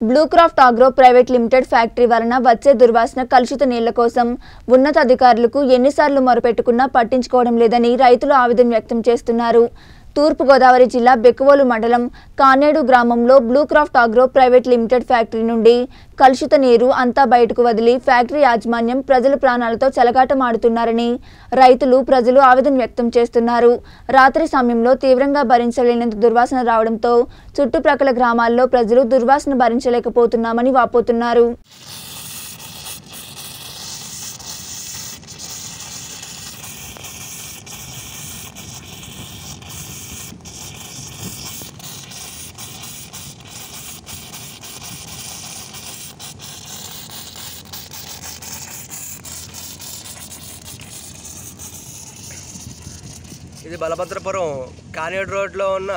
బ్లూక్రాఫ్ట్ agro private limited factory వలన వచ్చే దుర్వాసన కలుషిత నీళ్ల కోసం ఉన్నతాధికారులకు ఎన్నిసార్లు మొరపెట్టుకున్నా పట్టించుకోవడం లేదని రైతులు ఆవేదన వ్యక్తం చేస్తున్నారు. తూర్పు గోదావరి జిల్లా బెక్కవోలు మండలం కానేడు గ్రామంలో Bluecraft agro private limited factory నుండి కలుషిత నీరు అంతా బయటకు వదిలి ఫ్యాక్టరీ యాజమాన్యం ప్రజల ప్రాణాలతో చెలగాటమాడుతున్నారని రైతులు ప్రజలు ఆవేదన వ్యక్తం చేస్తున్నారు. రాత్రి సమయంలో తీవ్రంగా భరించలేనంత దుర్వాసన రావడంతో చుట్టుప్రక్కల గ్రామాల్లో ప్రజలు దుర్వాసన భరించలేకపోతున్నామని వాపోతున్నారు. ఇది బలభద్రపురం కానేడు రోడ్లో ఉన్న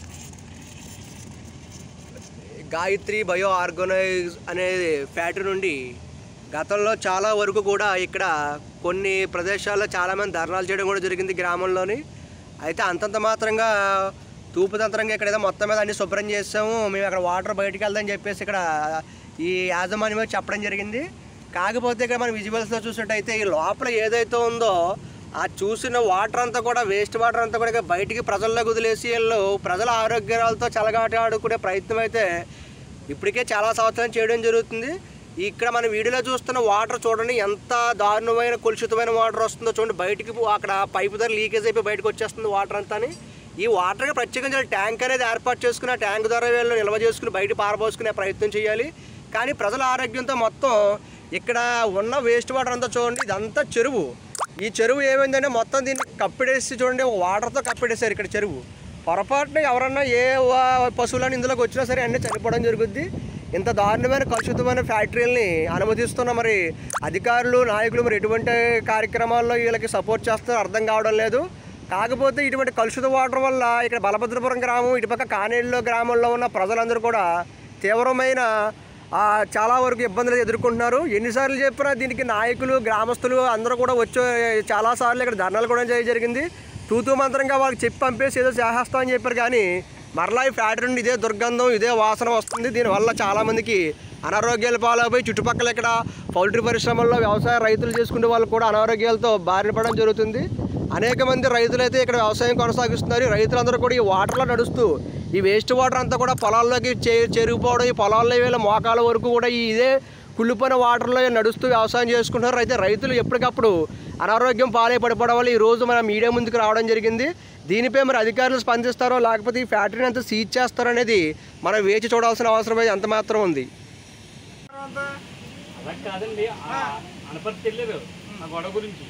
గాయత్రి బయో ఆర్గనైజ్ అనేది ఫ్యాక్టరీ నుండి గతంలో చాలా వరకు కూడా ఇక్కడ కొన్ని ప్రదేశాల్లో చాలామంది ధర్నాలు చేయడం కూడా జరిగింది గ్రామంలోని. అయితే అంతంత మాత్రంగా తూపుతంత్రంగా ఇక్కడ ఏదో మొత్తం మీద అన్ని శుభ్రం చేసాము, మేము అక్కడ వాటర్ బయటికి వెళ్దామని చెప్పేసి ఇక్కడ ఈ యాజమాన్యం చెప్పడం జరిగింది. కాకపోతే ఇక్కడ మనం విజువల్స్లో చూసినట్టయితే ఈ లోపల ఏదైతే ఉందో ఆ చూసిన వాటర్ అంతా కూడా వేస్ట్ వాటర్ అంతా కూడా బయటికి ప్రజల్లోకి వదిలేసి వీళ్ళు ప్రజల ఆరోగ్యాలతో చెలగాట ఆడుకునే ప్రయత్నం అయితే ఇప్పటికే చాలా సంవత్సరాలు చేయడం జరుగుతుంది. ఇక్కడ మన వీడియోలో చూస్తున్న వాటర్ చూడండి ఎంత దారుణమైన కలుషితమైన వాటర్ వస్తుందో చూడండి. బయటికి అక్కడ పైపు దగ్గర లీకేజ్ అయిపోయి బయటకు వచ్చేస్తుంది వాటర్ అంతా. ఈ వాటర్కి ప్రత్యేకంగా ట్యాంక్ అనేది ఏర్పాటు చేసుకుని ఆ ట్యాంక్ ద్వారా వీళ్ళు నిల్వ చేసుకుని బయట పారబోసుకునే ప్రయత్నం చేయాలి. కానీ ప్రజల ఆరోగ్యంతో మొత్తం ఇక్కడ ఉన్న వేస్ట్ వాటర్ అంతా చూడండి, ఇదంతా చెరువు. ఈ చెరువు ఏమైందంటే మొత్తం దీన్ని కప్పిడేసి చూడండి, వాటర్తో కప్పిడేసారు ఇక్కడ చెరువు. పొరపాటున ఎవరన్నా ఏ పశువులని ఇందులోకి వచ్చినా సరే అన్నీ చనిపోవడం జరుగుద్ది. ఇంత దారుణమైన కలుషితమైన ఫ్యాక్టరీలని అనుమతిస్తున్న మరి అధికారులు నాయకులు మరి ఎటువంటి కార్యక్రమాల్లో వీళ్ళకి సపోర్ట్ చేస్తారో అర్థం కావడం లేదు. కాకపోతే ఇటువంటి కలుషిత వాటర్ వల్ల ఇక్కడ బలభద్రపురం గ్రామం ఇటుపక్క కానేడులో గ్రామంలో ఉన్న ప్రజలందరూ కూడా తీవ్రమైన చాలా వరకు ఇబ్బందులు ఎదుర్కొంటున్నారు. ఎన్నిసార్లు చెప్పినా దీనికి నాయకులు గ్రామస్తులు అందరూ కూడా వచ్చి చాలాసార్లు ఇక్కడ ధర్నాలు కూడా జరిగింది. తూతూ మంత్రంగా వాళ్ళకి చెప్పి పంపేసి ఏదో చేసేస్తామని చెప్పారు. కానీ మరలా ఈ ఫ్యాక్టరీ నుండి ఇదే దుర్గంధం ఇదే వాసన వస్తుంది. దీనివల్ల చాలామందికి అనారోగ్యాలు పాలైపోయి చుట్టుపక్కల ఇక్కడ పౌల్ట్రీ పరిశ్రమల్లో వ్యవసాయ రైతులు చేసుకునే వాళ్ళు కూడా అనారోగ్యాలతో బారిన పడడం జరుగుతుంది. అనేక మంది రైతులైతే ఇక్కడ వ్యవసాయం కొనసాగిస్తున్నారు. రైతులందరూ కూడా ఈ వాటర్లో నడుస్తూ ఈ వేస్ట్ వాటర్ అంతా కూడా పొలాల్లోకి చేరిగిపోవడం, ఈ పొలాల్లో వీళ్ళ మోకాల వరకు కూడా ఇదే కుళ్ళిపోయిన వాటర్లో నడుస్తూ వ్యవసాయం చేసుకుంటున్నారు. అయితే రైతులు ఎప్పటికప్పుడు అనారోగ్యం పడిపోవడం వల్ల ఈరోజు మన మీడియా ముందుకు రావడం జరిగింది. దీనిపై మరి అధికారులు స్పందిస్తారో లేకపోతే ఈ ఫ్యాక్టరీని అంతా సీజ్ చేస్తారో అనేది మనం వేచి చూడాల్సిన అవసరం ఎంత మాత్రం ఉంది. గొడవ గురించి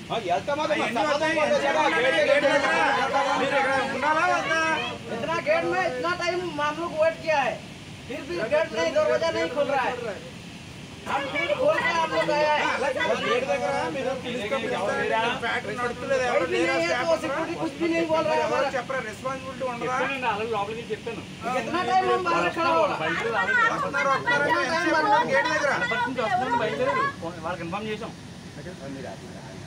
इतना गेट में इतना टाइम हम लोग वेट किया है, फिर भी गेट नहीं, दरवाजा नहीं खुल रहा है. हम फिर खोल के आप लोग आया है. गेट देख रहा है मेरा पुलिस का फैक्ट्री नడుతులేదు ఎవరు లేరు. तो सिक्योरिटी कुछ भी नहीं बोल रहा है. हमारा చెప్పరా రెస్పాన్సిబిలిటీ ఉండదా? నేను అలా లోపలికి చెప్తాను. कितना टाइम हम बाहर खड़ा होगा. బయట రాలేదు. గేట్ దగ్గర పర్సన్ వస్తున్నాడు బయట వాళ్ళు కన్ఫర్మ్ చేసాం.